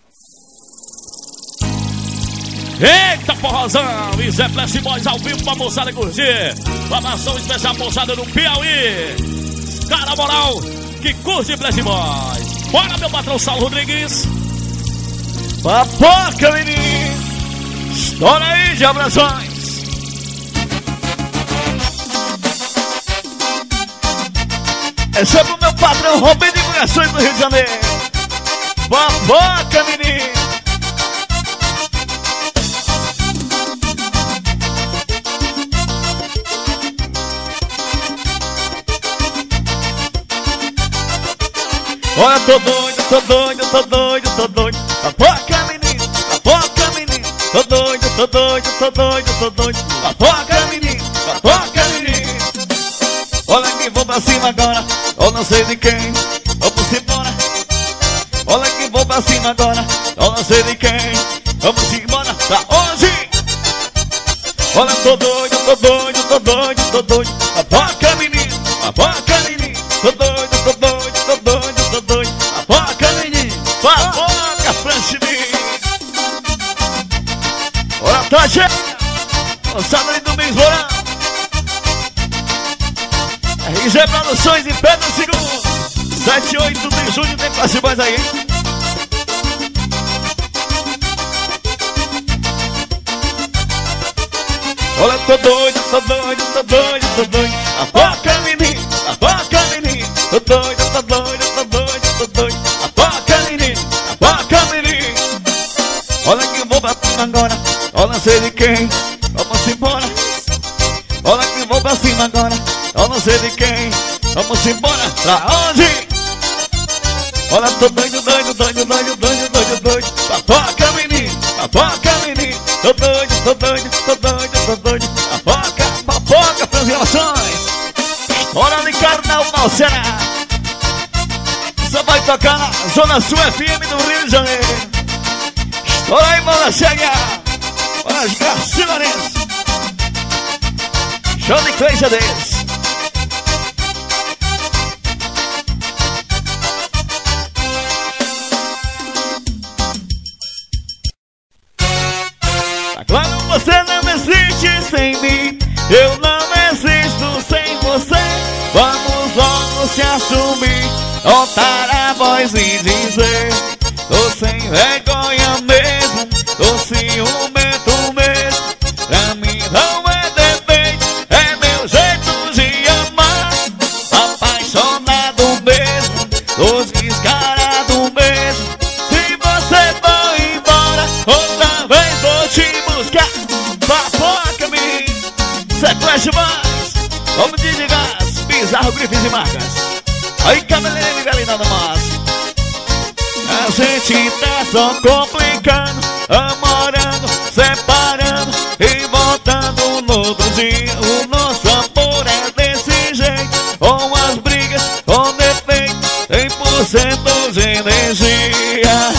Eita porrozão, e Zé Flash Boys ao vivo pra moçada curtir. Formação especial moçada do Piauí. Cara moral que curte Flash Boys. Bora meu patrão Saulo Rodrigues. Papoca, menino. Estoura aí de abrações. Esse é pro meu patrão Robin Divulgações do Rio de Janeiro. Papoca, menino. Olha, tô doido, tô doido, tô doido, tô doido. Papoca, menino, papoca, menino. Tô doido, tô doido, tô doido, tô doido. Papoca, menino, papoca, menino. Olha que vou pra cima agora, eu não sei de quem. Vamos embora. Olha que vou pra cima agora, eu não sei de quem. Vamos embora, pra onde? Olha, tô doido, tô doido, tô doido, tô doido. Papoca, menino, papoca, menino. Tô doido, tô doido, tô doido, tô doido. Papoca, menino, papoca, Franchini. Olha, tá cheia. Moçada ali do mês Morão. RG Produções em pé no segundo. 7 e 8 de junho tem Flash Boys aí. Olha, tô doido, tô doido, tô doido, tô doido. Papoca, menino, papoca, menino. Tô doido, tô doido, tô doido, tô doido. Papoca, menino, papoca, menino. Olha que eu vou pra cima agora, eu não sei de quem. Vamos embora. Olha que eu vou pra cima agora, eu não sei de quem. Vamos embora, pra onde? Olha, tô doido, doido, doido, doido, doido, doido, doido. Papoca, menino, papoca, menino. Tô doido, tô doido, tô doido, tô doido. Papoca, papoca, transgressões. Hora de Carnaval, Ceará. Só vai tocar na Zona Sul FM do Rio de Janeiro. Estoura aí, mano, chega. Olha as Garcilanes. Show de Cleixa deles. Claro, você não existe sem mim. Eu não existo sem você. Vamos logo se assumir, soltar a voz e dizer: tô sem vergonha mesmo, tô ciumento mesmo. Pra mim não é defeito, é meu jeito de amar. Apaixonado mesmo, tô descarado mesmo. Se você for embora, outra vez vou te buscar. Papoca, menino, sequência mais. Vamos desligar as bizarro, grifes e marcas. Aí, cabeleireiro e velhinada mais. A gente tá só complicando, namorando, separando e voltando no outro dia. O nosso amor é desse jeito, com as brigas, com defeito, 100% de energia.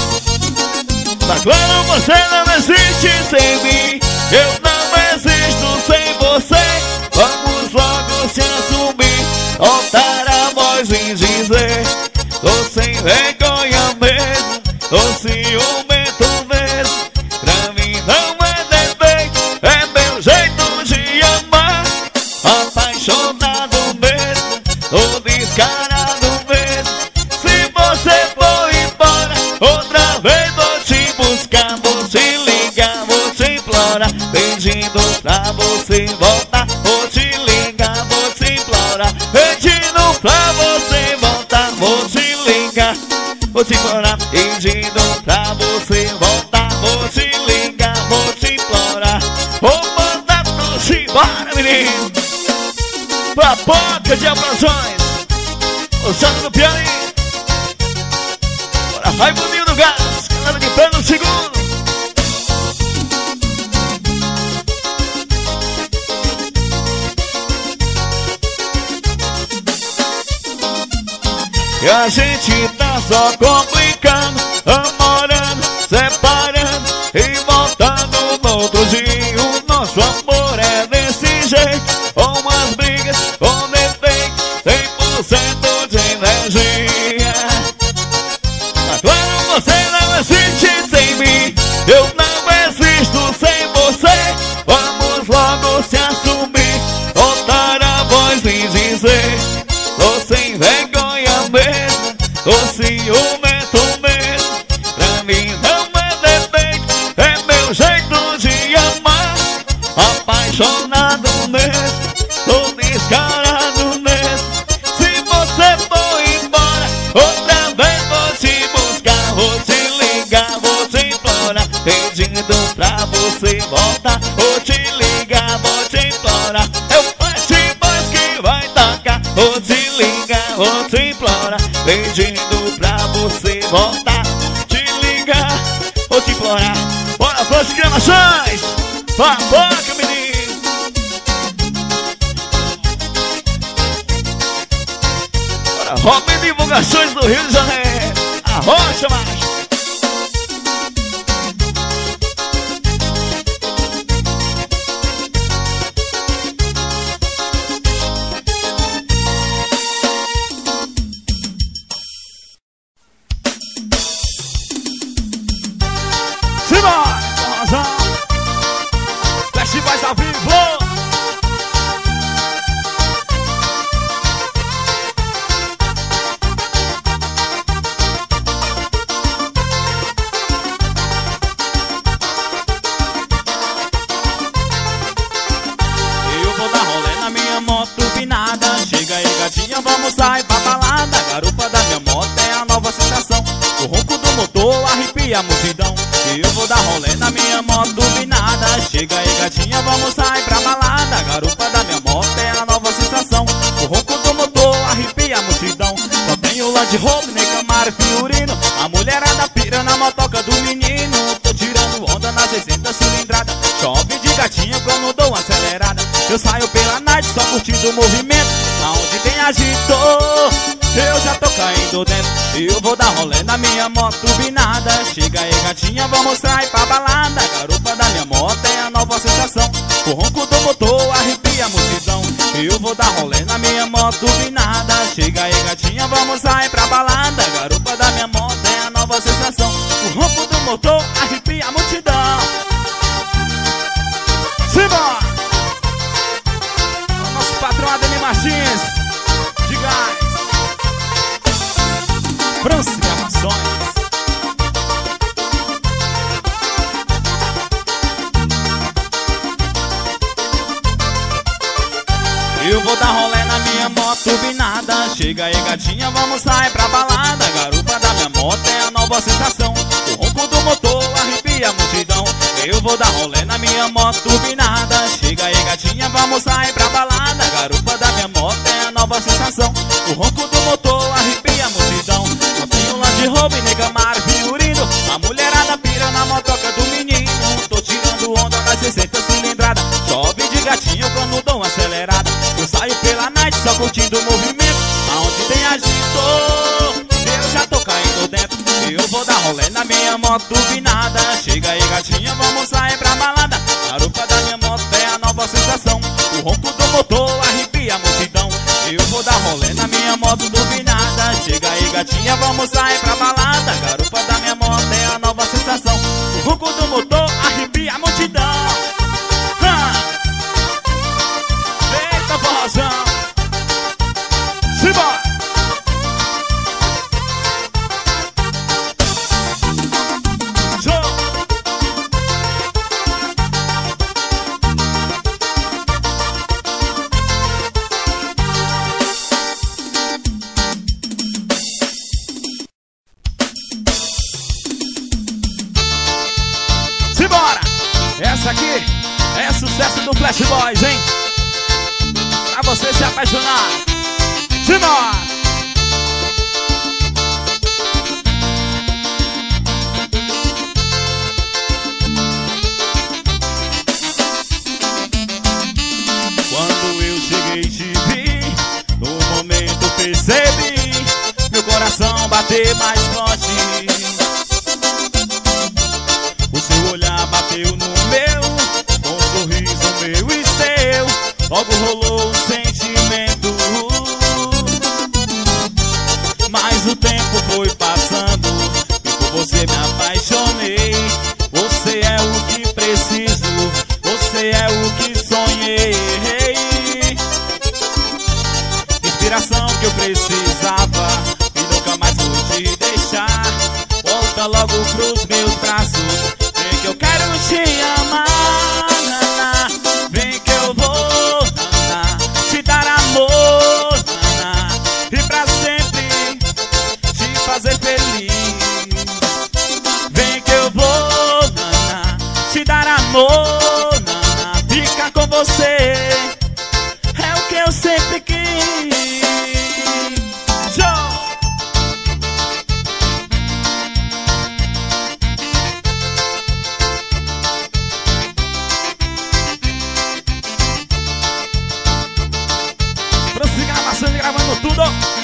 Tá claro, você não existe sem mim. Eu não existo sem você. Vamos logo se assumir, soltar a voz e dizer: tô sem vergonha mesmo, tô ciumento mesmo. Pra mim não é defeito, é meu jeito de amar. Apaixonado mesmo, tô descarado mesmo. Se você for embora, outra vez vou te buscar. Vou te ligar, vou te implorar, pedindo pra você voltar. Vou te ligar, vou te implorar, pedindo pra você voltar. Vou te ligar, vou te implorar, pedindo pra você voltar. Vou te ligar, vou te implorar, vou mandar pro Chibara, menino. Papoca de abrações, o Santo do Piauí. Bora, vai Boninho do Gás, galera de pé no segundo. E a gente tá só complicando, namorando, separando e voltando no outro dia. O nosso amor é desse jeito, com as brigas, com defeito, 100% de energia. Agora você não existe pedindo pra você voltar. Vou te ligar, vou te implorar. É o Flash Boys que vai tocar. Vou te ligar, vou te implorar. Pedindo pra você voltar. Te ligar, vou te implorar. Bora, Flash Gravações. Papoca, menino. Bora, Robin Divulgações do Rio de Janeiro. Arrocha, macho. Flash Boys ao vivo. Eu vou dar rolê na minha moto turbinada. Chega aí, gatinha, vamos sair pra balada. A garupa da minha moto é a nova sensação. O ronco do motor arrepia a multidão. Eu vou dar rolê na minha moto turbinada. Chega aí, gatinha, vamos sair pra balada. A garupa da minha moto é a nova sensação. O ronco do motor arrepia a multidão. Só tem o Land Rover, nem Camaro e Fiorino. A mulherada pira na motoca do menino. Tô tirando onda na 60 cilindrada. Chove de gatinha quando dou uma acelerada. Eu saio pela night só curtindo o movimento. Aonde tem agitou, eu já tô caindo dentro. Eu vou dar rolê na minha moto turbinada. Chega aí, gatinha, vamos sair pra balada. A garupa da minha moto é a nova sensação. O ronco do motor arrepia a multidão. Eu vou dar rolê na minha moto turbinada. Chega aí, gatinha, vamos sair pra balada. A garupa da minha moto é a nova sensação. O ronco do motor arrepia a multidão. Simbora! O nosso patrão Ademir Martins de Gás, France Gravações. Eu vou dar rolê na minha moto turbinada. Chega aí, gatinha, vamos sair pra balada. A garupa da minha moto é a nova sensação. O ronco do motor arrepia a multidão. Eu vou dar rolê na minha moto turbinada. Chega aí, gatinha, vamos sair pra balada. A garupa da minha moto é a nova sensação. O ronco do motor arrepia a multidão. Só tem o Land Rover, nem Camaro e Fiorino. A mulherada pira na motoca do menino. Tô tirando onda nas 60 cilindrada. Chove de gatinho quando dou uma acelerada. Eu saio pela night só curtindo o movimento. Aonde tem agitou, eu já tô caindo dentro. Eu vou dar rolê na minha moto turbinada. Chega aí, gatinha, vamos sair pra balada. A garupa da minha moto é a nova sensação. O ronco do motor arrepia a multidão. Eu vou dar rolê na minha moto turbinada. Chega aí, gatinha, vamos sair pra balada. A garupa da minha moto é a nova sensação. O ronco do motor arrepia a multidão. Eita, forrozão. Simbora! Simbora! Essa aqui é sucesso do Flash Boys, hein? Pra você se apaixonar. Simbora! Quando eu cheguei e te vi, no momento percebi meu coração bater mais forte. O seu olhar bateu no meu, com um sorriso meu e seu. Logo rolou o sentimento. Mas o tempo foi passando e por você me apaixonei. Você é o que preciso, você é o que sonhei. Inspiração que eu precisava e nunca mais vou te deixar. Volta logo pros meus braços, vem que eu quero te amar, naná. Vem que eu vou, naná, te dar amor, naná, e pra sempre te fazer feliz. Vem que eu vou, naná, você. É o que eu sempre quis. Show! Francisco Gravações gravando tudo.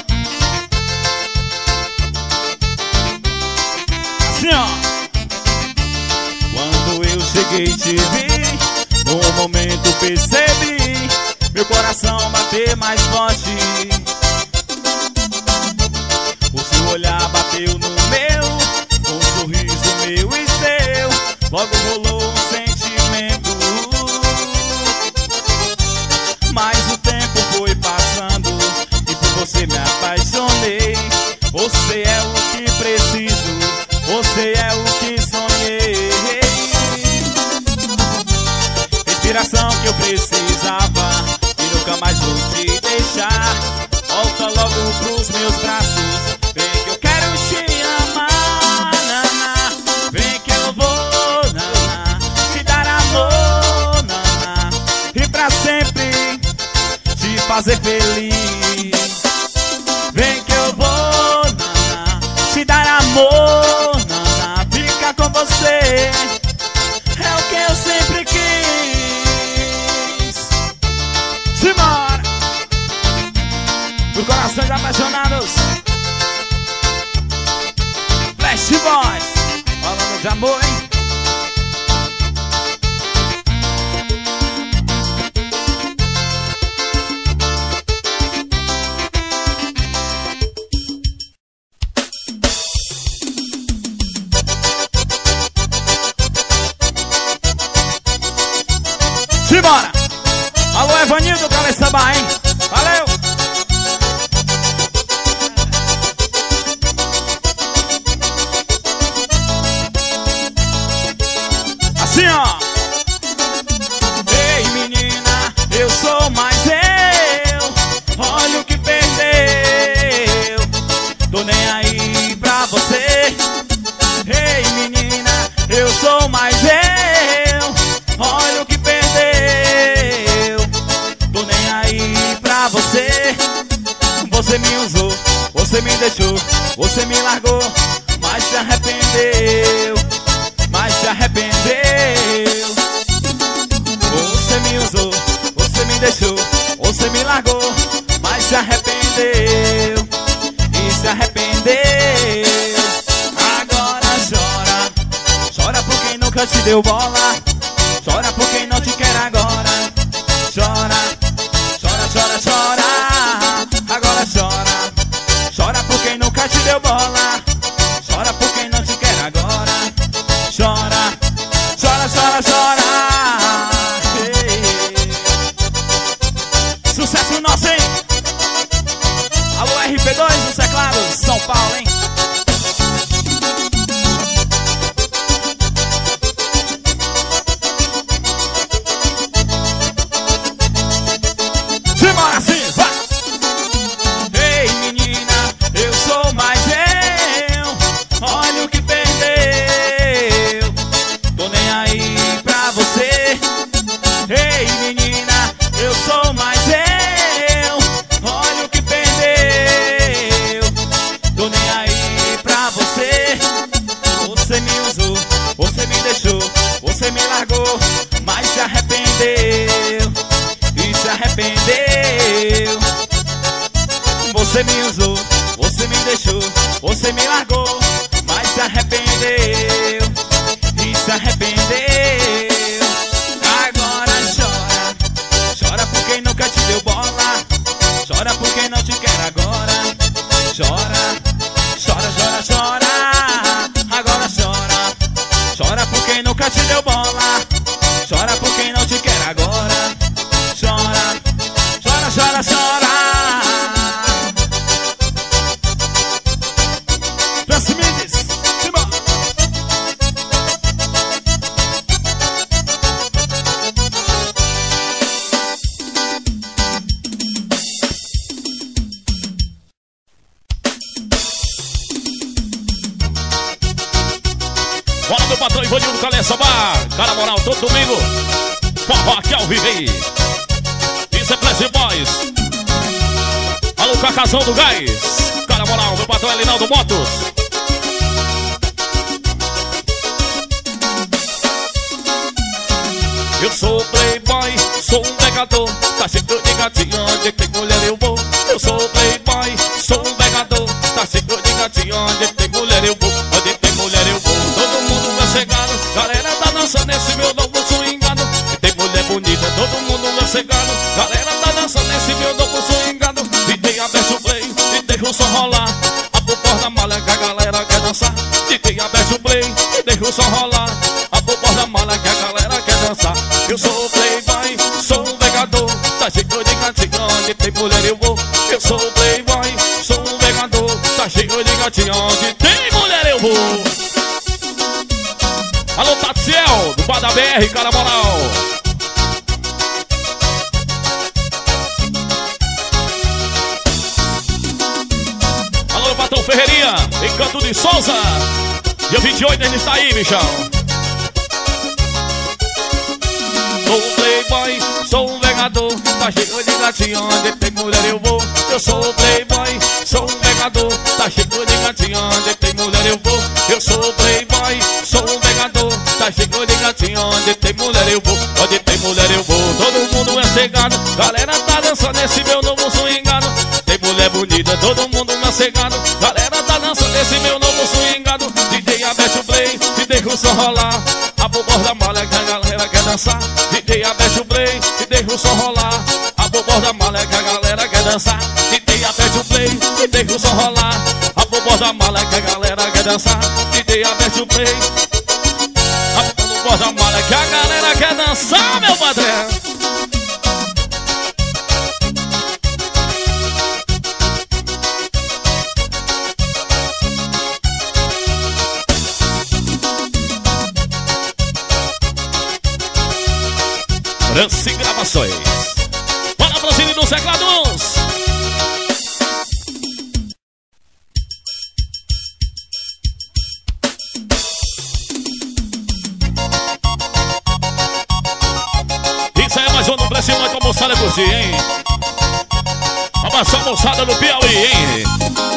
Assim, ó. Quando eu cheguei e te vi, no momento percebi meu coração bater mais forte. O seu olhar bateu no meu, um sorriso meu e seu. Logo rolou um sentimento. Mas o tempo foi passando e por você me apaixonei. Você é o que preciso, você é o que sonhei. Inspiração que eu precisava e nunca mais vou te deixar. Volta logo pros meus braços, vem que eu quero te amar, naná. Vem que eu vou, naná, te dar amor, naná, e pra sempre te fazer feliz. Vem que eu vou, naná, te dar amor, naná, ficar com você. É o que eu sempre quis. Simbora! Por corações apaixonados, Flash Boys, falando de amor, hein? Simbora! Alô, Evanildo, Cabeça Samba, hein? Valeu! Assim, ó! Ei, menina, eu sou mais eu. Olha o que perdeu. Tô nem aí pra você. Ei, menina, eu sou mais eu. Olha o que perdeu. Tô nem aí pra você. Você me usou, você me deixou, você me largou, mas se arrependeu, mas se arrependeu. Você me usou, você me deixou, você me largou, mas se arrependeu e se arrependeu. Agora chora, chora por quem nunca te deu bola. Chora por quem não te quer agora. Chora, chora, chora, chora. Agora chora, chora por quem nunca te deu bola. Chora por quem não te quer agora. Chora, chora, chora, chora. Ei. Sucesso nosso, hein? Alô, RP2, os teclados, São Paulo, hein? Simbora assim, vai! Ei, menina, eu sou mais eu. Olha o que perdeu. Tô nem aí pra você. Ei, menina, eu sou mais eu. Olha o que perdeu. Tô nem aí pra você. Você me usou, você me deixou, você me largou, mas se arrependeu e se arrependeu. Você me usou, você me deixou, você me largou, mas se arrependeu e se arrependeu. Agora chora, chora por quem nunca te deu bola. Chora por quem não te quer agora. Chora, chora, chora, chora. Agora chora, chora por quem nunca te deu bola. Chora por quem não te quer agora. Chora, chora, chora, chora. Transmites, simbora. Bora do patrão Ivanildo Cabeça Samba. Cara moral, todo domingo Forró aqui ao vivo aí. Isso é Flash Boys. Alô, Cacazão do Gás. Cara moral, meu patrão é Linaldo Motos. Eu sou playboy, sou um pegador. Tá cheio de gatinho, onde tem mulher eu vou. Eu sou playboy, sou um pegador. Tá cheio de gatinho, onde tem mulher eu vou. Onde tem mulher eu vou. Todo mundo é cegado, galera tá dançando esse meu novo swingado. E tem mulher bonita, todo mundo é cegado, galera tá dançando esse meu novo swingado. DJ aberto o play, e deixa o som rolar. Abre o porta-mala que a galera quer dançar. DJ aberto o play, e deixa o som rolar. Abre o porta-mala que a galera quer dançar. Eu sou playboy, sou um pegador. Tá cheio de gatinho, onde tem mulher eu vou. Eu sou playboy, sou um pegador. Tá cheio de gatinho, onde tem mulher eu vou. Alô, Tatiel, do Bar da BR, cara moral. Alô, Patrão Ferreirinha, Encanto de Souza. Dia 28 a gente está aí, bichão. Sou um playboy, sou um vegador. Tá cheio de gatinho, onde tem mulher eu vou. Eu sou playboy, sou um vegador. Tá cheio de gatinho, onde tem mulher eu vou. Eu sou playboy, sou um vegador. Tá cheio de gatinho, onde tem mulher eu vou. Onde tem mulher eu vou. Todo mundo é cegado, galera tá dançando esse meu novo swingado. Tem mulher bonita, todo mundo é cegado, galera tá dançando esse meu novo swingado. DJ abaixa o play, e deixa o som rolar. Abre o porta-mala que a galera quer dançar. DJ abaixa o play, e deixa o som rolar. Abre o porta-mala que a galera quer dançar. DJ abaixa o play, e deixa o som rolar. Abre o porta-mala que a galera quer dançar. DJ abaixa o play, abre o porta-mala que a galera quer dançar, meu padrão. Franci Gravações. Bora, Brasil dos teclados. Isso aí é mais um do Brasil, mas com a moçada curtir, hein? Abração, moçada do Piauí, hein?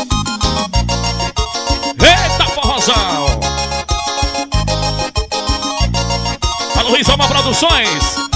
Eita, forrozão. Alô, Rizoma Produções.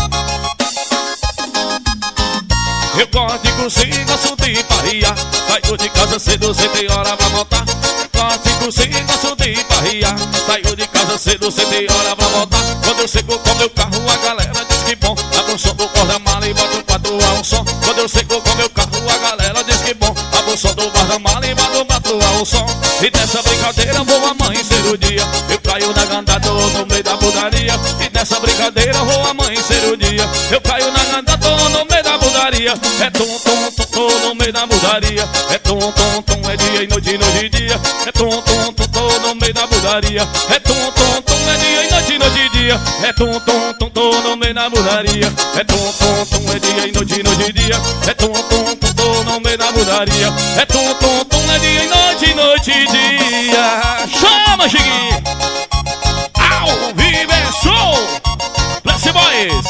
Eu gosto de cozinha, gosto de parria. Saio de casa cedo, cê tem hora pra voltar. Gosto de cozinha, gosto de parria. Saio de casa cedo, cê tem hora pra voltar. Quando eu chego com meu carro, a galera diz que bom. Abro o som do porta-mala e boto 4 a um som. Quando eu chego com meu carro, a galera diz que bom. Abro o som do porta-mala e boto 4 a um som. E nessa brincadeira vou amanhecer o dia. Eu caio na gandada no meio da putaria. E nessa brincadeira vou amanhecer o dia. Eu caio na gandada no meio da putaria. É tum, tum, tum, tum, no meio da mudaria. É tum, tum, tum, é dia e noite, noite e dia. É tum, tum, tum, tum, no meio da mudaria. É tum, tum, tum, é dia e noite, noite e dia. É tum, tum, tum, tum, no meio da mudaria. É tum, tum, tum, é dia e noite, noite e dia. É tum, tum, tum, tum, no meio da mudaria. É tum, tum, tum, é dia e noite, noite e dia. Chama, Chiquinho! Ao vivo é show! Flash Boys!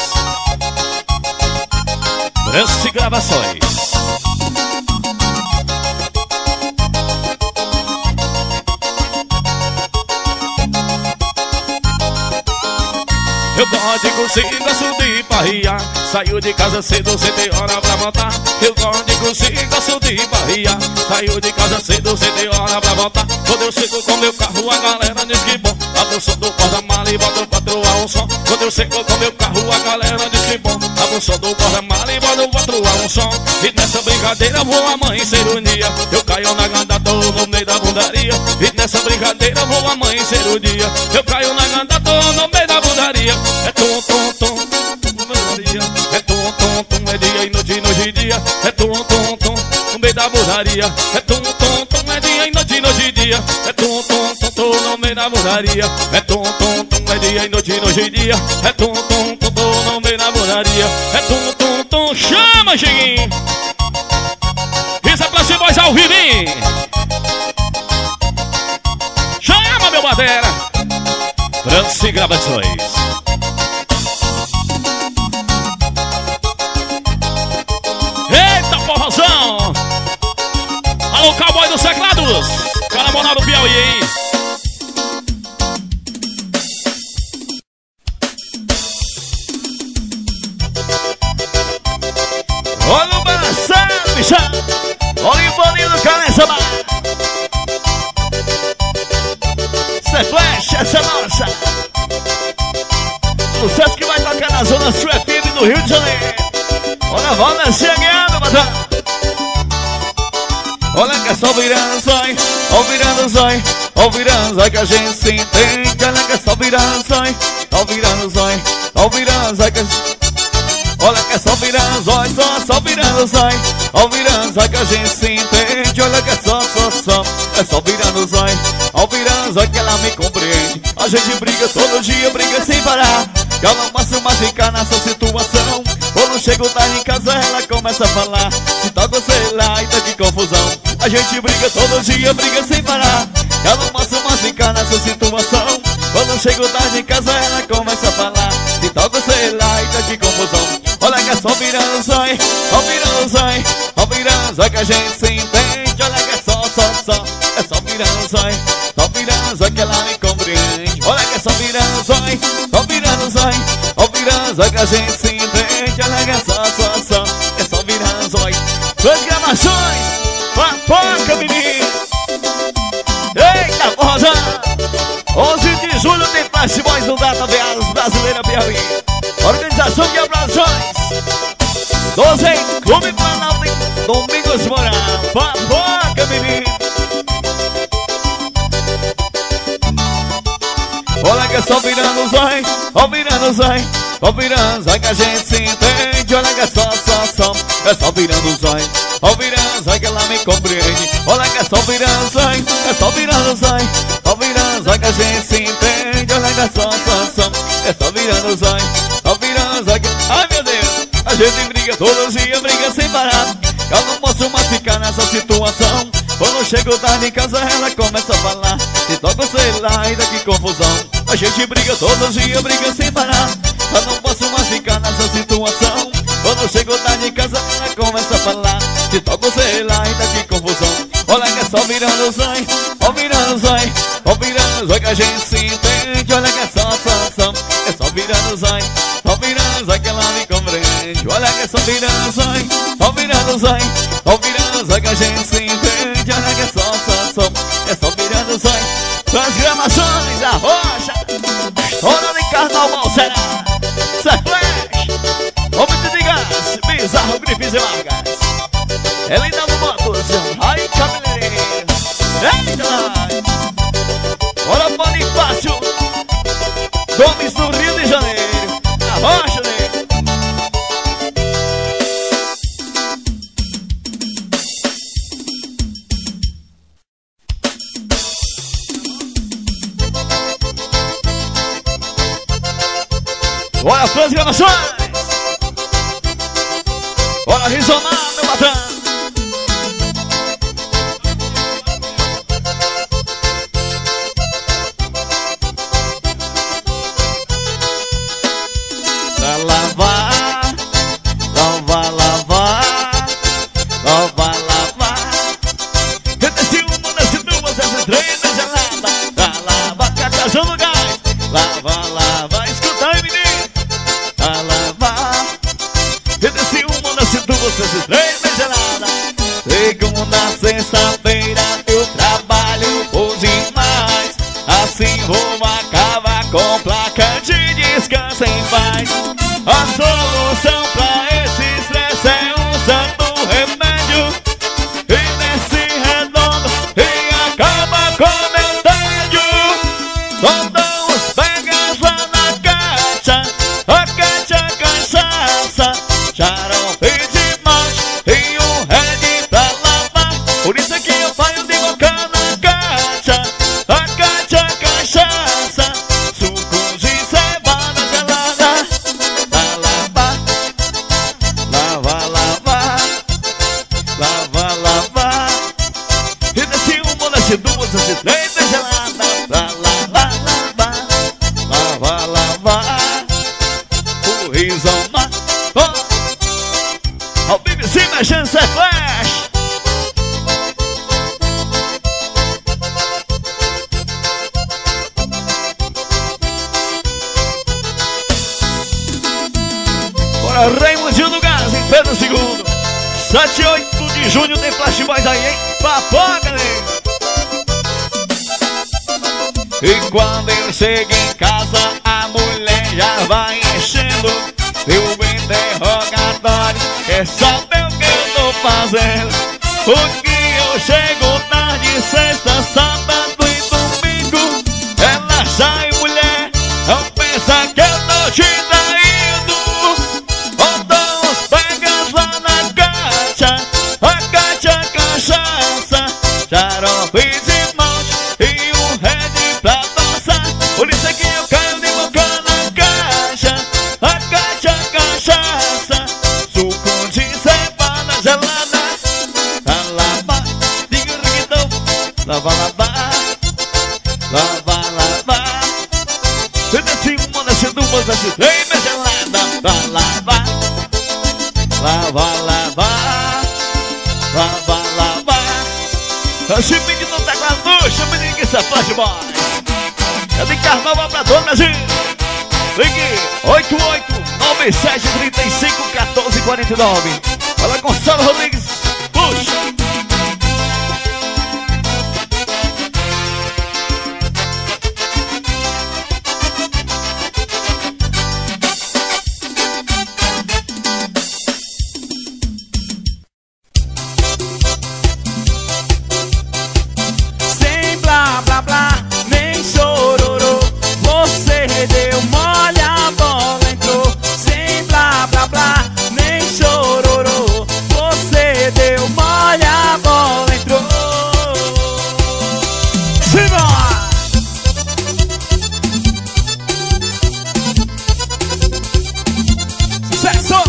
Franci Gravações. Eu gosto de cozinha, gosto de parria. Saio de casa cedo, cê tem hora pra voltar. Eu gosto de cozinha, gosto de parria. Saio de casa cedo, cê tem hora pra voltar. Quando eu chego com meu carro, a galera diz que bom. Abro o som do porta-mala e boto 4 a um som. Quando eu chego com meu carro, a galera diz que bom. Abro o som do porta-mala e boto 4 a um som. E nessa brincadeira vou amanhecer o dia. Eu caio na gandada no meio da bundaria. E nessa brincadeira vou amanhecer o dia. Eu caio na gandada no meio da bundaria. É tum, tum, tum, é tum, tum, tum, é dia e noite, noite e dia. É tum, tum, tum, no meio da burraria. É tum, tum, tum, é dia e noite, noite e dia. É tum, tum, tum, tum, no meio da burraria. É tum, tum, tum, é dia e noite, noite e dia. É tum, tum, tum, tum, no meio da burraria. É tum, tum, tum, chama, Chiquinho! Isso é Flash Boys ao vivo, hein? Chama, meu batera! Franci Gravações. Zona Sul FM do Rio de Janeiro. Olha a volta chegando, patrão. Olha que é só virando zói, ó virando zói, ó virando zói que a gente se entende. Olha que é só virando zói, ó virando zói, ó virando zói que a gente... Olha que é só virando zói, só virando zói, ó virando zói que a gente se entende. Olha que é só virando zói, ó virando zói que ela me compreende. A gente briga todo dia, briga sem parar. Que ela não mais ficar nessa situação. Quando chego tarde em casa ela começa a falar. Se toca sei lá e tá que confusão. A gente briga todo dia, briga sem parar. Ela não mais ficar nessa situação. Quando chego tarde em casa ela começa a falar. Se toca sei lá e tá que confusão. Olha que é só virando zói, ó virando zói, ó virando zói que a gente se entende. Olha que é só virando zói, só virando zói que ela me compreende. Olha que é só virando zói, ó virando zói, ó virando zói que a gente se entende. Olha que é só virando zói. Programações, papoca menino. Eita rosa, 11 de julho tem Flash Boys no Data Veados Brasileira Piauí. Organização de abrações 12 em Clube Planalto em Domingos Moral. Papoca menino. Olha que é só virando zói, ó virando zói, ó virando zói que a gente se entende. Olha que é só virando zói, ó virando zói que ela me compreende. Olha que é só virando zói, é só virando zói, ó virando zói que a gente se entende. Olha que é só virando zói, ó virando zói que... Ai meu Deus, a gente briga todos os dias, briga sem parar. Eu não posso mais ficar nessa situação. Quando chego tarde em casa ela começa a falar. Se toca sei lá e daqui confusão. A gente briga todos os dias, briga sem parar. Eu não posso mais ficar nessa situação. Quando chego tarde em casa ela começa a falar. Se toca sei lá e daqui confusão. Olha que é só virando zói, ó virando zói, ó virando zói que a gente se entende. Olha que é só virando zói, ó virando zói que ela me compreende. Olha que é só virando zói, ó virando zói, ó virando zói que a gente se entende. Olha que é só virando zói. Transgramações da Rocha, hora de carnaval será. Flash, homem de gás, bizarro, grifes e marcas. É linda no motos, ai cabeleireiro. Eita, bora Bonifácio, Gomes do Rio de Janeiro. Na Rocha, né? Bora transgramações. Bora risomar, meu patrão. Pra lavar, lavar, lavar, lavar, lavar. Eu desci uma, desci duas, desci três, desci gelada. Pra lavar, cacajão no gás. Lavar, lavar, escuta aí, menino. Pra lavar. Eu desci uma, desci duas, desci três, desci gelada. Segunda, sexta-feira eu trabalho por demais. Assim vou acabar com placa de descanso em paz. A solução pra esse estresse é usando remédio. E desce redondo e acaba com meu tédio. Todos os pegas lá na caixa, a caixa cachaça, xarope de malte e um red pra lavar. Por isso que eu saio de boca na caixa, a caixa cachaça, suco de cevada gelada. Lavar, lavar, lavar, lavar. E desci uma, desci duas, desci três, desci gelada. Pra lavar, lavar, lavar, lavar. O risoma, ao BBC mexendo, cê Flash. Bora Raimundinho do Gás em Pedro II. 7 e 8 de junho tem Flash Boys aí, hein? Papoca, né? E quando eu chego em casa, a mulher já vai enchendo. Deu um interrogatório, quer saber o que eu tô fazendo? Porque eu chego tarde, sexta, sábado e domingo. Ela sai, mulher, não pensa que eu tô te traindo. Ou dou uns pegas lá na caixa, a caixa cachaça, xarope de monte e um red pra dançar. Por isso é que eu caio de boca na caixa, a caixa cachaça, suco de cevada gelada. Lava, diga o riquitão, lava, lava, lava, lava. Desce uma, desce duas, desce três, me gelada. Lava, lava, lava, lava, lava. O chipinho não tá com a luz, chipinho que se faz mais. É de carnaval pra todo Brasil. Ligue 8897 35 14 49. Fala Gonçalo Rodrigues. Puxa. Sem blá blá blá, nem chororô, você deu mole, a bola entrou. Sem blá blá blá, nem chororô, você deu mole, a bola entrou. Simbora! Sucesso!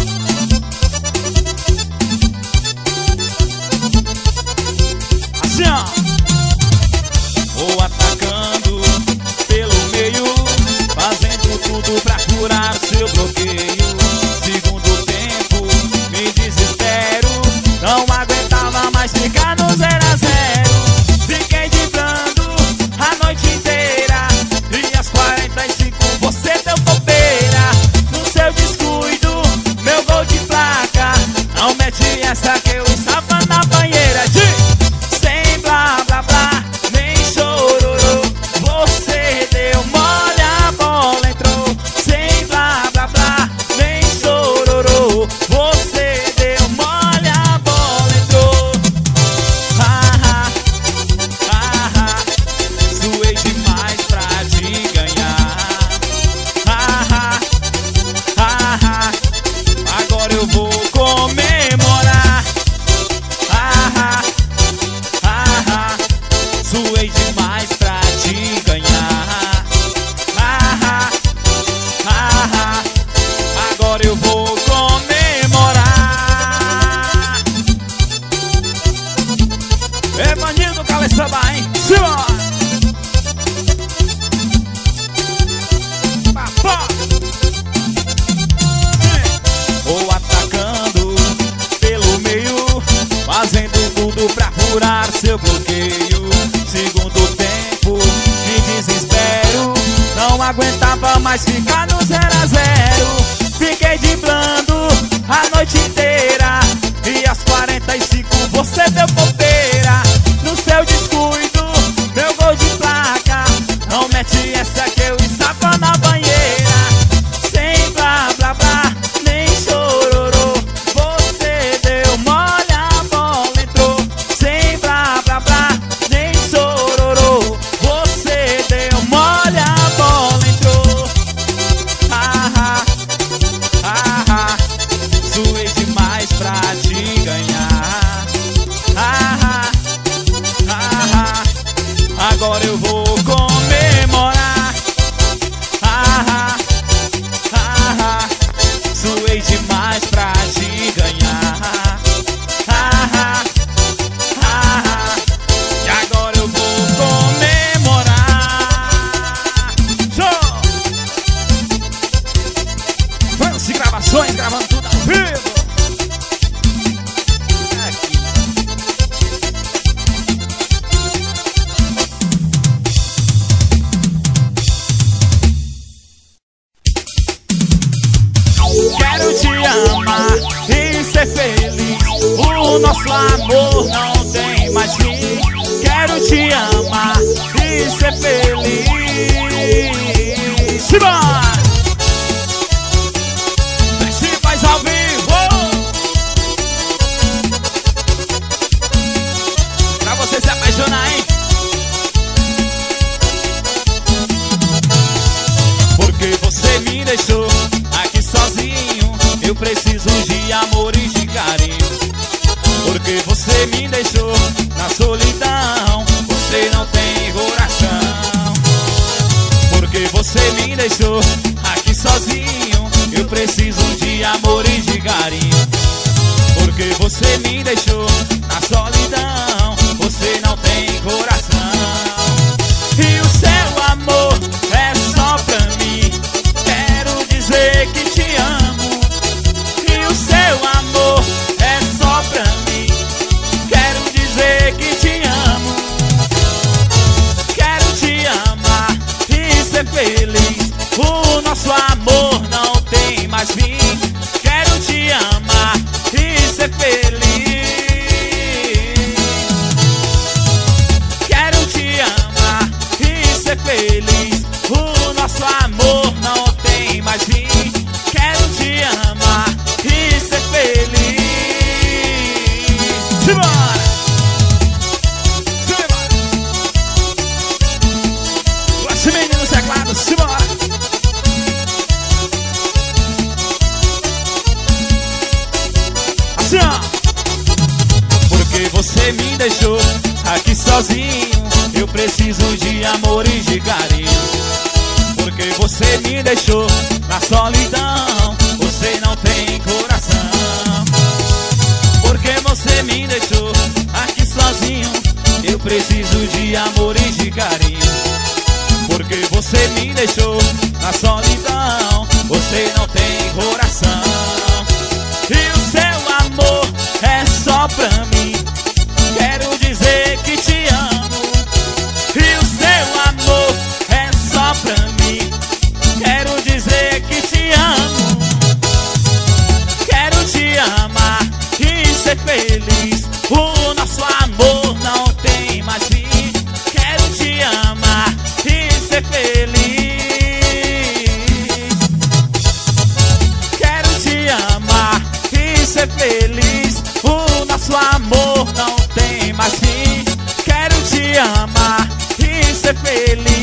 Assim, ó. Vou atacando pelo meio, fazendo tudo pra curar o seu bloqueio. Segundo tempo, me desespero, não aguentava mais ficar no 0 a 0. Fiquei driblando a noite inteira, e às 45 você deu bobeira. No seu descuido, meu gol de placa, não mete essa que eu estava na banheira. Sem blá blá blá, nem chororô, você deu mole, a bola entrou. Sem blá blá blá, nem chororô, você deu mole, a bola entrou. Ah, ah, ah, suei demais pra te ganhar. Ah, ah, ah, agora eu vou comemorar. Ah, ah, suei demais pra te ganhar. Ah, ah, agora eu vou comemorar. É maninho do Cala Samba, hein? Simbora! Papá! Vou atacando pelo meio, fazendo tudo pra curar seu bloqueio. Segundo tempo, me desespero, não aguentava mais ficar no 0 a 0. Fiquei driblando a noite inteira, e às 45 você deu bobeira. No seu descuido, meu gol de placa, não mete essa que eu estava na banheira. Sem blá blá blá, nem chororô, você deu mole, a bola entrou. Sem blá blá blá, nem chororô, você deu mole, a bola entrou. Ah, ah, ah, suei demais pra te ganhar. Ah, ah, agora eu vou comemorar. Ah, ah, suei demais pra te ganhar. Ah, ah, e agora eu vou comemorar. Show! Vamos gravações, gravando tudo ao vivo. Aqui. Quero te amar e ser feliz, o nosso amor não tem mais fim. Quero te amar e ser feliz. Simbora! me deixou aqui sozinho, eu preciso de amor e de carinho. Porque você me deixou na solidão, você não tem coração. E o seu amor é só pra mim, quero dizer que te amo. E o seu amor é só pra mim, quero dizer que te amo. Quero te amar e ser feliz, o nosso amor não tem mais fim. Quero te amar e ser feliz. Quero te amar e ser feliz, o nosso amor não tem mais fim. Quero te amar e ser feliz. Simbora! Simbora! Esse menino no teclado, simbora! Assim, ó! Porque você me deixou aqui sozinho, eu preciso de amor e de carinho. Porque você me deixou na solidão, você não tem coração. Porque você me deixou aqui sozinho, eu preciso de amor e de carinho. Porque você me deixou na solidão, você não tem coração. E o seu amor é só pra mim, quero dizer que te amo. E o seu amor é só pra mim, quero dizer que te amo. Quero te amar e ser feliz, o nosso amor não tem mais fim. Quero te amar e ser feliz. Quero te amar e ser feliz, o nosso amor não tem mais fim. Quero te amar e ser feliz.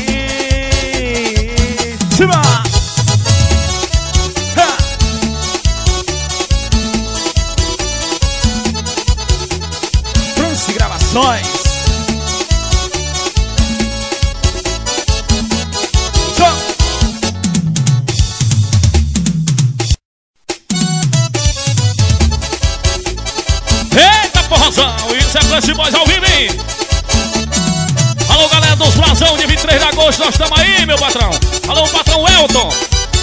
Simbora! Ha! France Gravações. Show! Eita porrazão, isso é Clutch Boys ao vivo, hein? Alô galera dos Brasão, de 23 de agosto, nós estamos aí, meu patrão. Alô patrão Elton.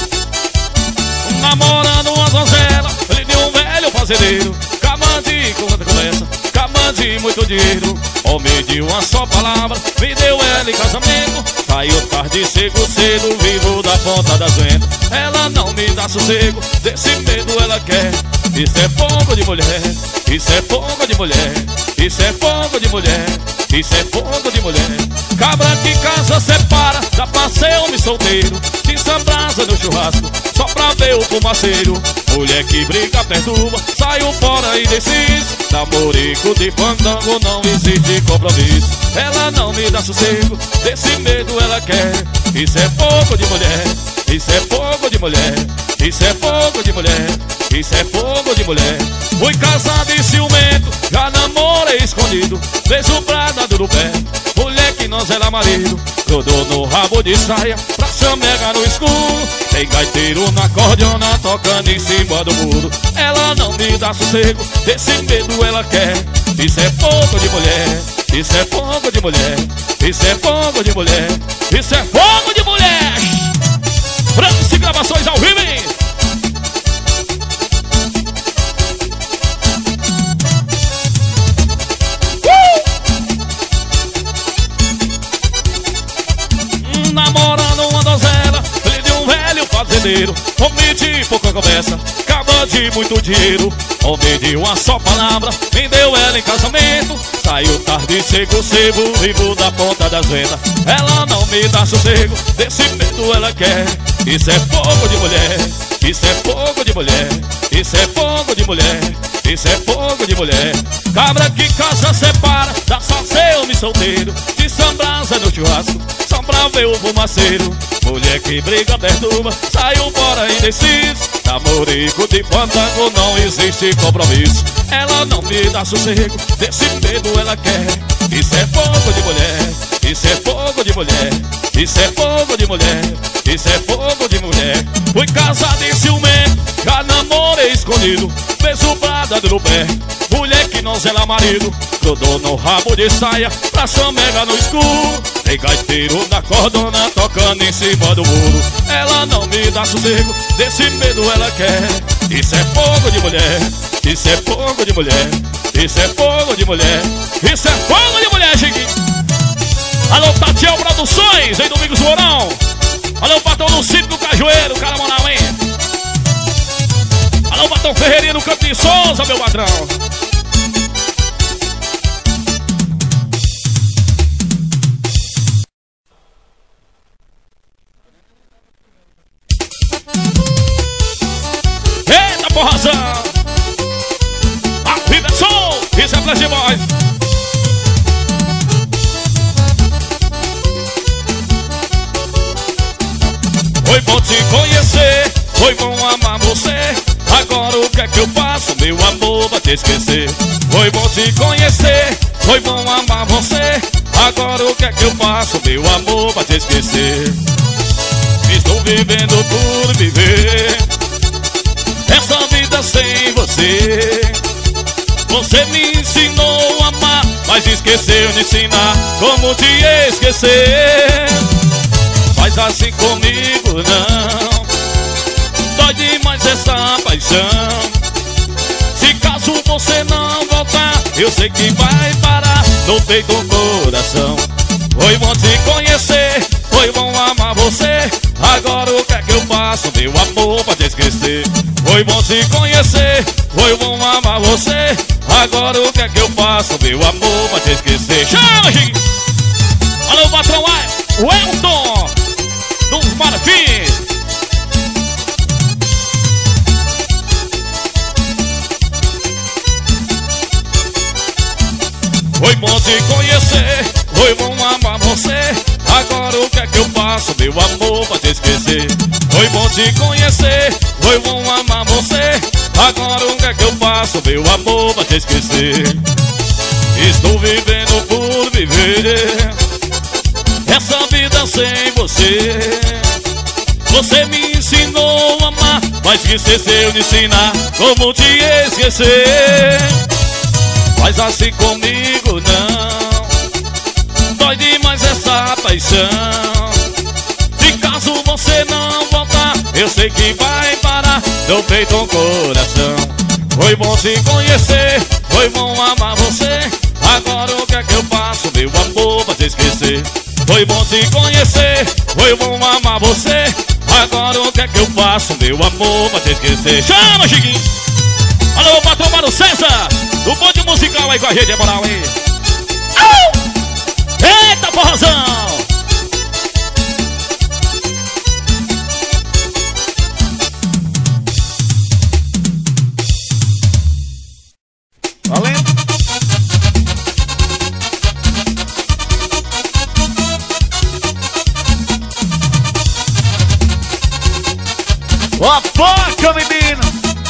Namorando uma donzela, ele de um velho fazendeiro. Camande, quando começa, camande muito dinheiro. Homem de uma só palavra, me deu ela em casamento. Saiu tarde, chego cedo, vivo da ponta das ventas. Ela não me dá sossego, desse medo ela quer. Isso é fogo de mulher, isso é fogo de mulher, isso é fogo de mulher, isso é fogo de mulher. Cabra que casa separa, já passei homem solteiro. Tinha brasa no churrasco, só pra ver o fumaceiro. Mulher que briga, perturba, saiu fora indeciso. Namorico de fandango, não existe compromisso. Ela não me dá sossego, desse medo ela quer. Isso é fogo de mulher, isso é fogo de mulher, isso é fogo de mulher, isso é fogo de mulher. Fui casado e ciumento, já namorei escondido. Beijo pra dado no pé, mulher que não zela marido. Grudou no rabo de saia, pra chamega no escuro. Tem gaiteiro na cordiona, tocando em cima do muro. Ela não me dá sossego, desse medo ela quer. Isso é fogo de mulher, isso é fogo de mulher, isso é fogo de mulher, isso é fogo de mulher. France Gravações ao vivo, hein? Namorando uma donzela, filho de um velho fazendeiro. Homem de pouca conversa, caba de muito dinheiro. Homem de uma só palavra, me deu ela em casamento. Saiu tarde, chego cedo, vivo da ponta das ventas. Ela não me dá sossego, desse medo ela quer. Isso é fogo de mulher, isso é fogo de mulher, isso é fogo de mulher, isso é fogo de mulher. Cabra que casa separa, dá só ser homem solteiro. De sambrasa no churrasco, só pra ver o fumaceiro. Mulher que briga, perturba, saiu fora indeciso. Namorico de fandango, não existe compromisso. Ela não me dá sossego, desse medo ela quer. Isso é fogo de mulher, isso é fogo de mulher, isso é fogo de mulher, isso é fogo de mulher. Fui casado em ciumento, já namorei escondido, beijo pra dar no pé, mulher que não zela marido, grudou no rabo de saia pra chamega no escuro. Tem gaiteiro da cordona tocando em cima do muro. Ela não me dá sossego, desse medo ela quer. Isso é fogo de mulher, isso é fogo de mulher, isso é fogo de mulher, isso é fogo de mulher, Chiquinho. Alô, Tatiel Produções, em Domingos Mourão. Alô, Patrão no Sítio do Cajueiro, Caramonal, hein? Alô, Patrão Ferreirinha no Campo de Souza, meu patrão. Eita, porrazão! A vida é som, isso é Flash Boy. Foi bom te conhecer, foi bom amar você. Agora o que é que eu faço, meu amor, pra te esquecer? Foi bom te conhecer, foi bom amar você. Agora o que é que eu faço, meu amor, pra te esquecer? Estou vivendo por viver essa vida sem você. Você me ensinou a amar, mas esqueceu de ensinar como te esquecer. Faz assim comigo não, dói demais essa paixão. Se caso você não voltar, eu sei que vai parar no peito do coração. Foi bom te conhecer, foi bom amar você. Agora o que é que eu faço, meu amor, pra te esquecer? Foi bom te conhecer, foi bom amar você. Agora o que é que eu faço, meu amor, pra te esquecer? Chama, Chiquinho! Alô, patrão, o Elton dos Marfins. Foi bom te conhecer, foi bom amar você. Agora o que é que eu faço, meu amor, pra te esquecer? Foi bom te conhecer, foi bom amar você. Agora o que é que eu faço, meu amor, pra te esquecer? Estou vivendo por viver essa vida sem você. Você me ensinou a amar, mas esqueceu de ensinar como te esquecer. Faz assim comigo não, dói demais essa paixão. Se caso você não voltar, eu sei que vai parar no peito do coração. Foi bom te conhecer, foi bom amar você. Agora o que é que eu faço, meu amor, pra te esquecer? Foi bom te conhecer, foi bom amar você. Agora o que é que eu faço, meu amor, pra te esquecer? Chama, Chiquinho! Alô, patrão Mário César, do bonde musical aí com a gente, é moral, hein? Au! Eita, porrazão! Valendo! Ó, boca, menino!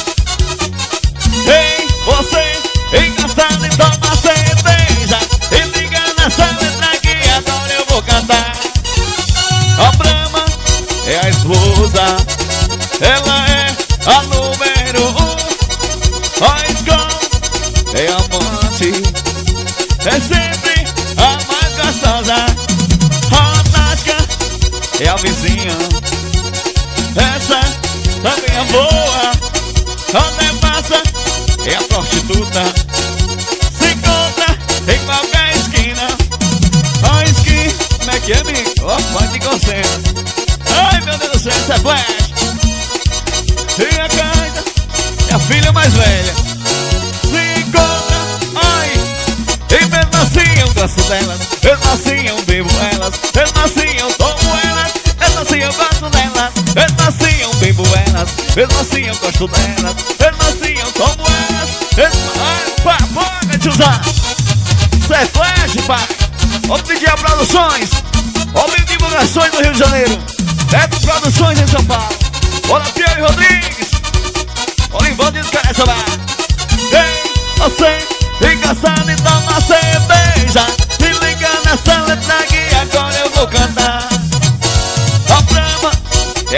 Ei, você, engraçado e toma cerveja. E liga nessa letra que agora eu vou cantar. A Brahma é a esposa, ela é a número 1. A Skol é a amante, é sempre a mais gostosa. A Tática é a vizinha, essa também é boa. Onde passa é a prostituta, se encontra em qualquer esquina. A esquina, como é que é, amigo? Ó, vai te concentra. Ai, meu Deus do céu, isso é flash. E a Caida é a filha mais velha, se encontra, ai. E mesmo assim eu gosto delas, mesmo assim eu bebo elas, mesmo assim eu tomo elas, mesmo assim eu gosto delas, mesmo assim eu bebo elas, mesmo assim eu gosto delas, mesmo assim eu tomo elas, mesmo... Ai, pá, bora, tiozão! Isso é flash, pá! Vamos pedir a Produções, vamos pedir divulgações no Rio de Janeiro, Neto Produções em São Paulo, bora Pierre Rodrigues, Olivaldo de Careçaba. Ei, você, engraçado e toma cerveja, se liga nessa letra que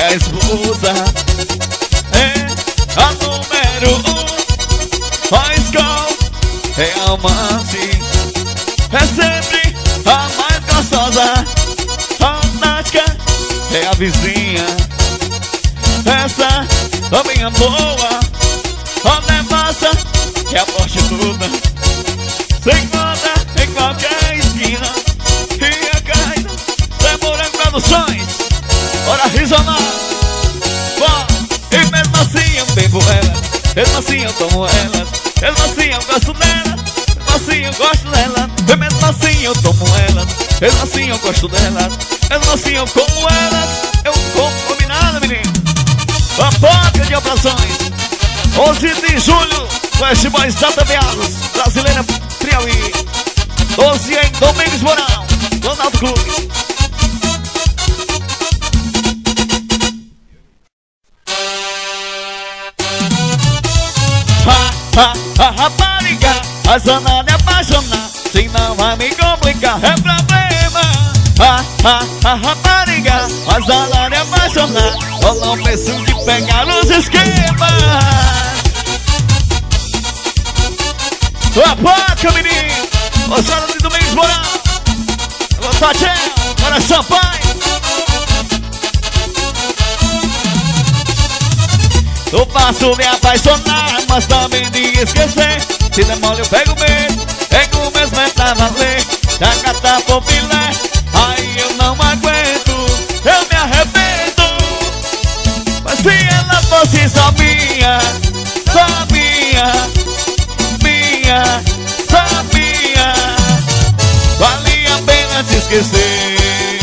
é a esposa, é a número 1. A escola é a amante, é sempre a mais gostosa. A tática é a vizinha, essa também é boa. A devassa é a prostituta, se encontra em qualquer esquina. E a Caída demora em Produções. Bora risonar. E mesmo assim eu bebo elas, mesmo assim eu tomo elas, mesmo assim eu gosto delas, mesmo assim eu gosto delas. E mesmo assim eu tomo elas, mesmo assim eu gosto delas, mesmo assim eu como elas. Eu como combinado, menino. A porca de operações 11 de julho, Flash Boys Ataviados, Brasileira Piauí. 12 em Domingos Moral, Ronaldo Clube. A rapariga, a zona de apaixonar, se não vai me complicar, é problema. A rapariga, a zona de apaixonar, eu não preciso de pegar os esquemas. A boca, menino, moçada de Domingos Moral. Alô, Tatiel, bora champanhe. Eu faço me apaixonar, mas também de esquecer. Se demora eu pego mesmo, pego mesmo é pra valer. Já catar por filé, aí eu não aguento, eu me arrependo. Mas se ela fosse só minha, só minha, minha, só minha, valia a pena te esquecer.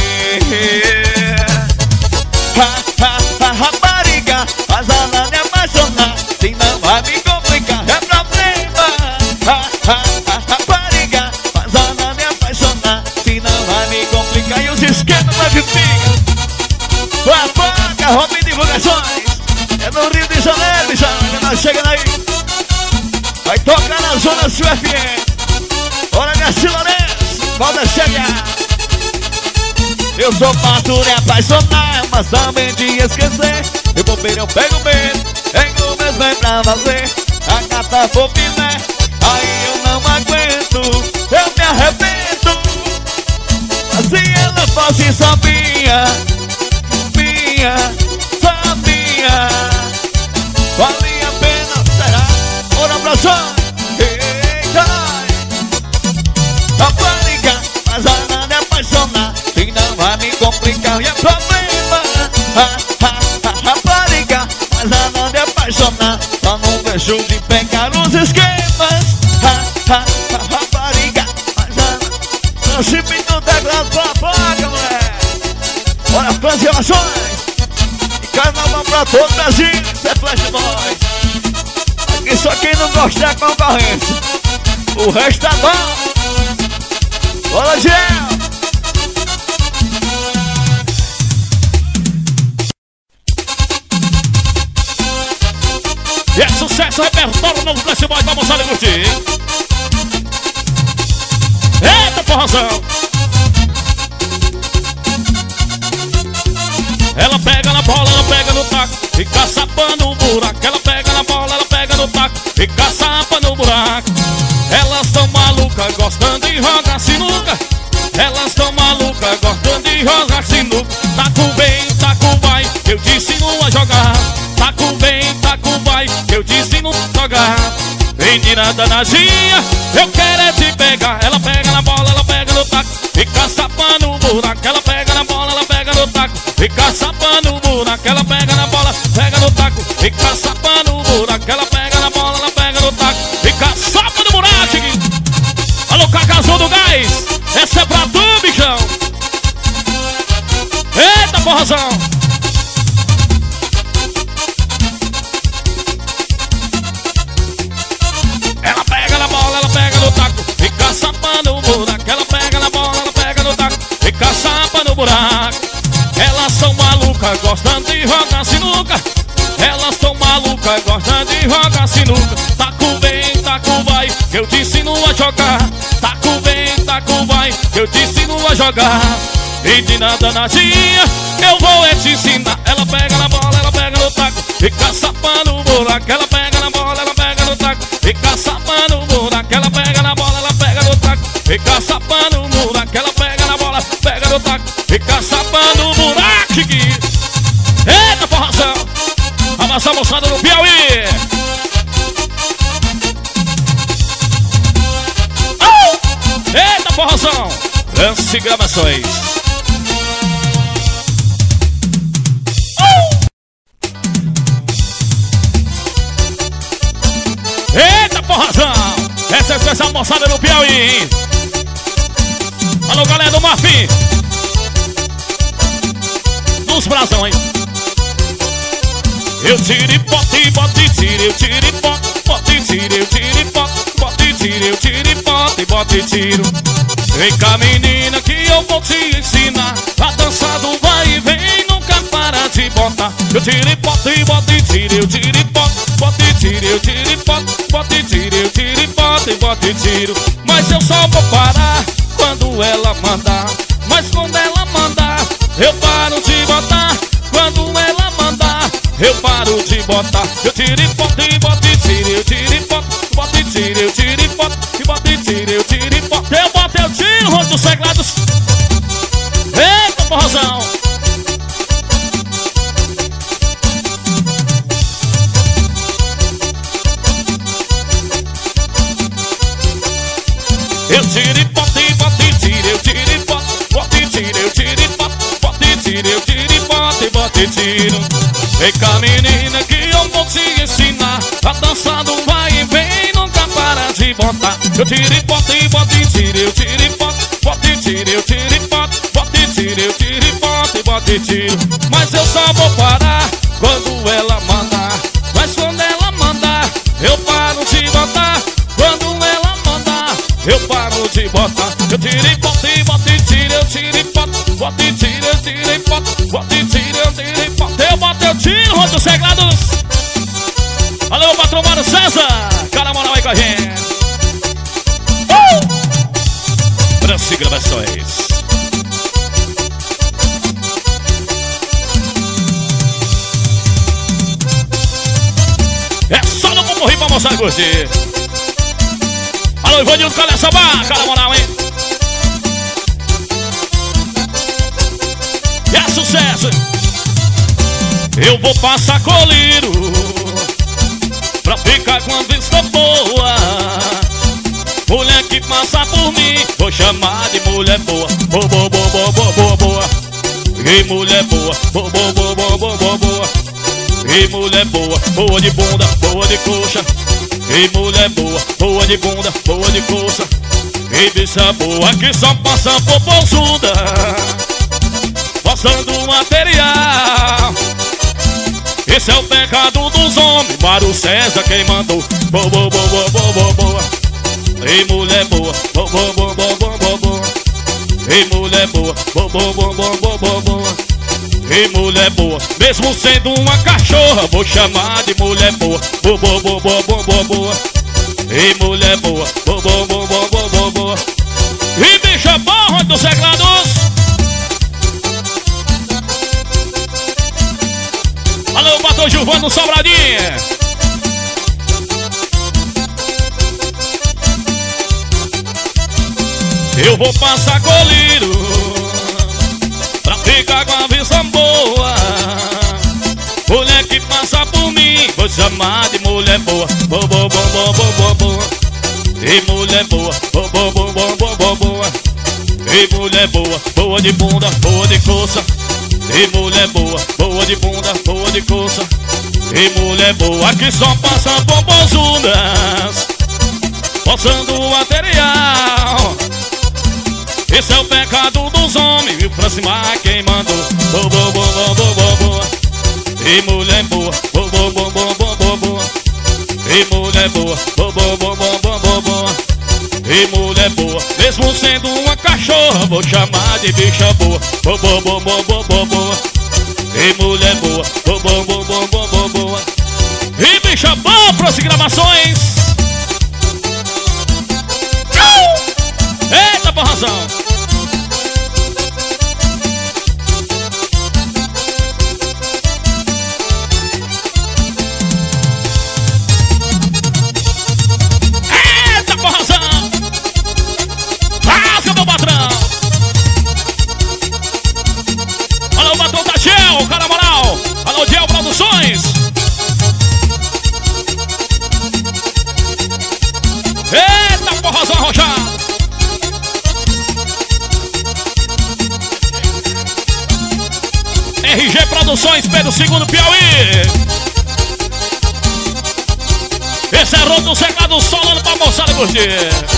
A rapariga, mas ela me apaixonar, se não vai me complicar, é problema. A rapariga, mas ela me apaixonar, se não vai me complicar. E os esquemas vai que fica. A boca, Robin Divulgações, é no Rio de Janeiro, bichão, nós chegando aí. Vai tocar na Zona Sul FM. Bora, Garcia Lourenço, volta a chegar. Eu sou fácil de apaixonar, mas também de esquecer. Eu bobeiro, eu pego mesmo, pego mesmo é pra valer. A gata for filé, aí eu não aguento, eu me arrependo. Mas se ela fosse só minha, minha, só minha, valia a pena, será? Ora pra só, eita. A pânica, mas ela me apaixonar, se não vai me complicar, e é problema. A rapariga, mas ela me apaixonar, só não deixo de pegar os esquemas. A rapariga, mas ela não se pintou teclado pra boca, mulher. Bora, França Relações, e carnaval pra todo o Brasil, isso é Flash Boys. Aqui só quem não gosta é concorrência, o resto é bom. Bora, Gel! E é sucesso, repertório novo Flash Boys, vamos ali curtir. Eita, porrazão! Ela pega na bola, ela pega no taco, fica sapando o buraco. Ela pega na bola, ela pega no taco, fica sapando o buraco. Elas tão malucas, gostando de jogar sinuca. Elas tão malucas, gostando de jogar sinuca. Taco bem, taco vai, eu te ensino a jogar. Taco bem, taco vai, eu te ensino a jogar. Vem de danadinha, eu quero é te pegar. Ela pega na bola, ela pega no taco, fica sapando o buraco. Ela pega na bola, ela pega no taco, fica sapando o buraco. Ela pega na bola, pega no taco, fica sapando o buraco. Ela pega na bola, ela pega no taco, fica sapando o buraco. Alô, Cacazão do Gás, essa é pra tu, bichão. Eita, porrazão. Ela pega na bola, ela pega no taco, fica sapando o buraco. Ela pega na bola, ela pega no taco, fica sapando o buraco. Elas são malucas, gostando de jogar sinuca. Elas são malucas, gostando de jogar sinuca. Taco bem, taco vai, que eu te ensino a jogar. Taco bem, taco vai, que eu te ensino a jogar. Menina danadinha, eu vou te ensinar. Ela pega na bola, ela pega no taco, fica sapando o buraco. Ela pega na bola, ela pega no taco, fica sapando o buraco. Ela pega na bola, ela pega no taco, fica sapando o buraco. Ela pega na bola, pega no taco, fica sapando o buraco. Eita, forração! A nossa moçada do Piauí. Eita, forração! Lance gravações. Eita, forrazão! Essa é a especial moçada do Piauí, hein? Alô, galera do Marfim. Nos brasão, hein? Eu tiro e boto e boto e tiro, eu tiro e boto, boto e tiro, eu tiro e boto, boto e tiro, eu tiro e boto e tiro. Vem cá, menina, que eu vou te ensinar a dançar do vai e vem, nunca para de botar. Eu tiro e boto e boto e tiro, eu tiro e boto, boto e tiro, eu tiro e boto, boto e tiro, eu tiro e boto e tiro. Mas eu só vou parar quando ela mandar. Mas quando ela mandar, eu paro de botar. Quando ela mandar, eu paro de botar. Eu tiro e boto e boto e tiro, eu tiro e boto, boto e tiro, eu tiro e boto e tiro, eu tiro e boto. Eu boto, eu tiro, rosto dos seglados. Eita, forrozão! Eu tiro e boto e boto e tiro, eu tiro e boto e tiro, eu tiro e boto e tiro, eu tiro e boto e tiro. Vem cá, menina, que eu vou te ensinar a dançar do vai e vem, nunca para de botar. Eu tiro e boto e boto e tiro, eu tiro e boto e tiro, eu tiro e boto e tiro, eu tiro e boto e tiro. Mas eu só vou parar quando ela mandar. Mas quando ela mandar, eu paro de botar. Quando ela mandar, eu paro de botar. Eu tiro e boto e tiro, eu tiro e boto e tiro, eu tiro e boto e tiro, eu tiro e boto. Eu boto, eu tiro, rosto dos seglados. Valeu, patrão Mário César. Cara, moral aí com a gente. Franci Gravações. É só no Pomorri pra mostrar e curtir. Alô, Ivanildo, cadê essa barra? Cara, moral, hein? E é sucesso. Eu vou passar colírio pra ficar com a vista boa. Mulher que passa por mim, vou chamar de mulher boa. Boa, boa, boa, boa, boa, boa. E mulher boa, boa, boa, boa, boa, boa, boa, boa. E mulher boa, boa de bunda, boa de coxa. E mulher boa, boa de bunda, boa de coxa. E bicha boa que só passa por bolsuda, passando material. Esse é o pecado dos homens, Mário César quem mandou. Boa, boa, boa, boa, boa, boa. E mulher boa, boa, boa, boa, boa, boa, boa. E mulher boa, boa, boa, boa, boa, boa, boa. E mulher boa, mesmo sendo uma cachorra, vou chamar de mulher boa. Boa, boa, boa, boa, boa, boa, boa. E mulher boa, boa, boa, boa, boa, boa, boa, boa. E bicha boa dos seglados. Alô, patrão Gilvano Sobradinha. Eu vou passar colírio pra ficar com a visão boa. Mulher que passa por mim, vou chamar de mulher boa. Boa, boa, boa, boa, boa, boa, boa. E mulher boa, boa, boa, boa, boa, boa, boa, boa. E mulher boa, boa de bunda, boa de coxa. E mulher boa, boa de bunda, boa de coxa. E mulher boa que só passa por bolsudas, passando o material. Esse é o pecado dos homens, e o Francimar quem mandou. Boa, boa, boa, boa, boa, boa. E mulher boa, boa, boa, boa, boa, boa, boa, boa. E mulher boa, boa, boa, boa, boa, boa, boa, boa. E mulher boa, mesmo sendo uma cachorra, vou chamar de bicha boa. Boa, boa, boa, boa, boa, boa, boa. E mulher boa, boa, boa, boa, boa, boa, boa, boa. E bicha boa, Franci Gravações. Eita, porrazão. Produções Pedro II Piauí. Esse é Rodo Zeglado solando pra moçada curtir.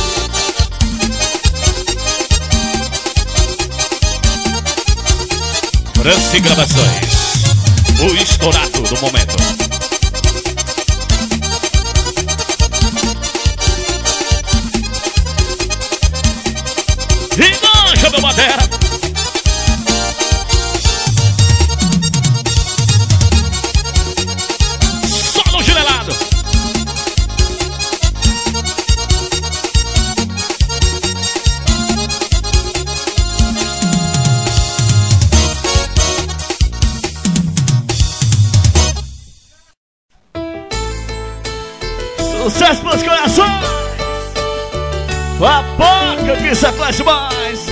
Franci Gravações, o estourado do momento. E dança, meu batera. Solo Girelado. Sucesso pros corações. A boca que sacude mais.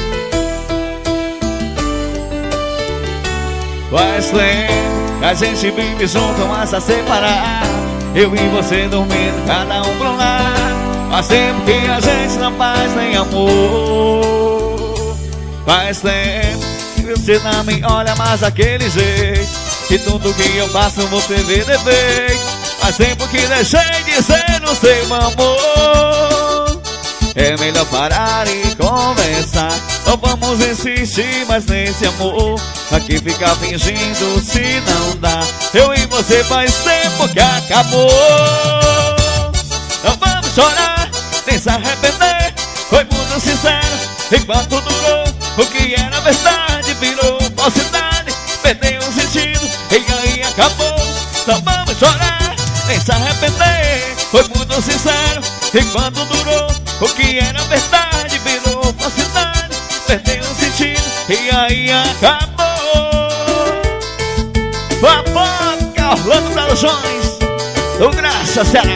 Faz tempo que a gente vive junto, mas a separar. Eu e você dormindo, cada um pra um lado. Faz tempo que a gente não faz nem amor. Faz tempo que você não me olha mais daquele jeito. Que tudo que eu faço você vê defeito. Faz tempo que deixei de ser o seu amor. É melhor parar e conversar. Não vamos insistir mais nesse amor. Aqui ficar fingindo se não dá. Eu e você faz tempo que acabou. Não vamos chorar, nem se arrepender. Foi muito sincero enquanto durou. O que era verdade virou falsidade. Perdeu o sentido e aí acabou. Não vamos chorar, nem se arrepender. Foi muito sincero enquanto durou. O que era verdade virou falsidade. Perdeu o sentido e aí acabou. Papoca, Orlando Produções, do Graça, Ceará.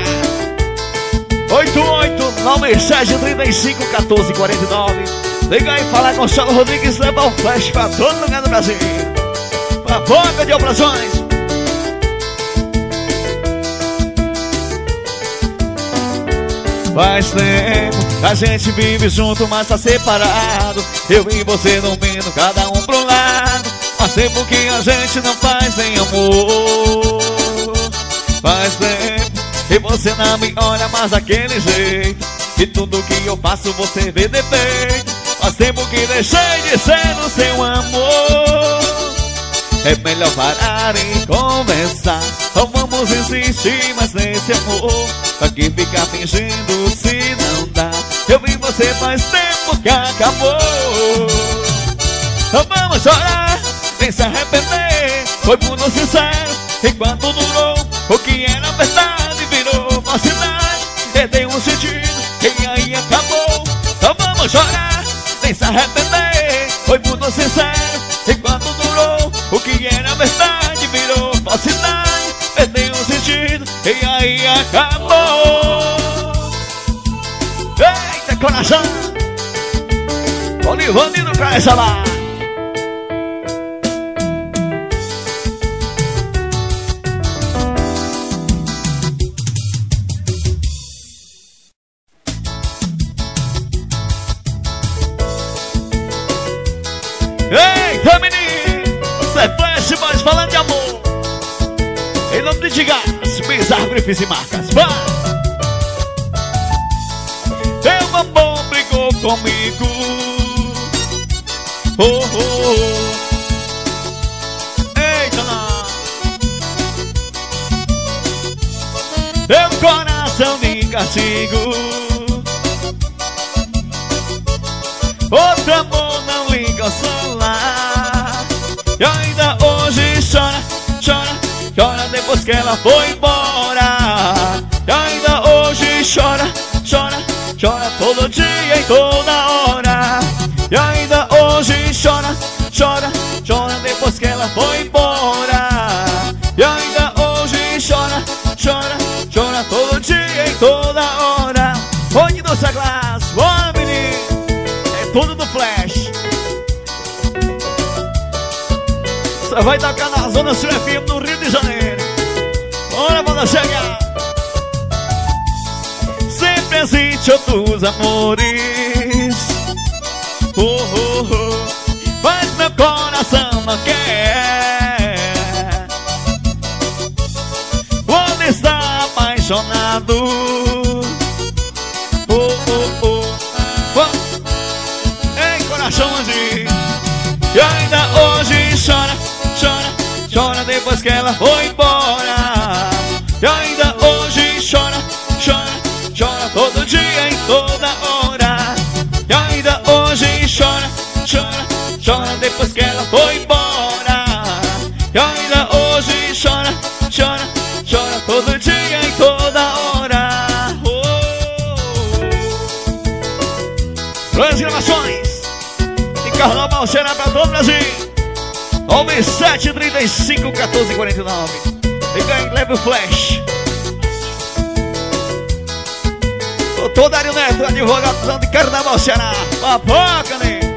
88-97-35-14-49. Liga aí e fala com o Charles Rodrigues. Leva o flash pra todo lugar do Brasil. Papoca de Operações. Faz tempo que a gente vive junto, mas tá separado. Eu e você dormindo, cada um pro lado. Faz tempo que a gente não faz nem amor. Faz tempo que você não me olha mais daquele jeito. E tudo que eu faço você vê defeito. Faz tempo que deixei de ser o seu amor. É melhor parar e conversar. Não vamos insistir mais nesse amor. Aqui ficar fingindo se não dá. Eu e você faz tempo que acabou. Não vamos chorar, nem se arrepender. Foi muito sincero enquanto durou. O que era verdade virou falsidade. Perdeu um sentido e aí acabou. Não vamos chorar, nem se arrepender. Foi muito sincero enquanto durou. O que era verdade virou falsidade. Perdeu um sentido e aí acabou. Eita, coração! Olivandinho pra essa lá. Eita, menino! Cê flash, mas falando de amor. Em nome de Gás, Bizarro Grifes e Marcas. Vai! Teu amor brigou comigo. Oh, oh, oh. Eita, não. Teu coração de castigo. Outro amor não liga o celular. E ainda hoje chora, chora, chora depois que ela foi embora. E ainda hoje chora, chora, chora todo dia e toda hora. E ainda hoje chora, chora, chora depois que ela foi embora. E ainda hoje chora, chora, chora todo dia e toda hora. Onde do Saglas, bora menino, é tudo do Flash. Você vai tocar na Zona Sul FM do Rio de Janeiro. Bora, bora chegar. Sempre existe outros amores. Oh, oh, oh. Mas meu coração não quer. apaixonado. Oh, oh, oh, oh. Ei, coraçãozinho. E ainda hoje chora, chora, chora depois que ela foi embora. E ainda hoje chora, chora, chora todo dia e toda hora. E ainda hoje chora, chora, chora depois que ela foi embora. E ainda hoje chora, chora, chora todo dia e toda hora. Grandes gravações de Carnaval será para todo o Brasil. 97 35 14 49. E ganhe, leve o flash. Doutor Dário Neto, advogado de Carnaval Ceará. Papoca, né?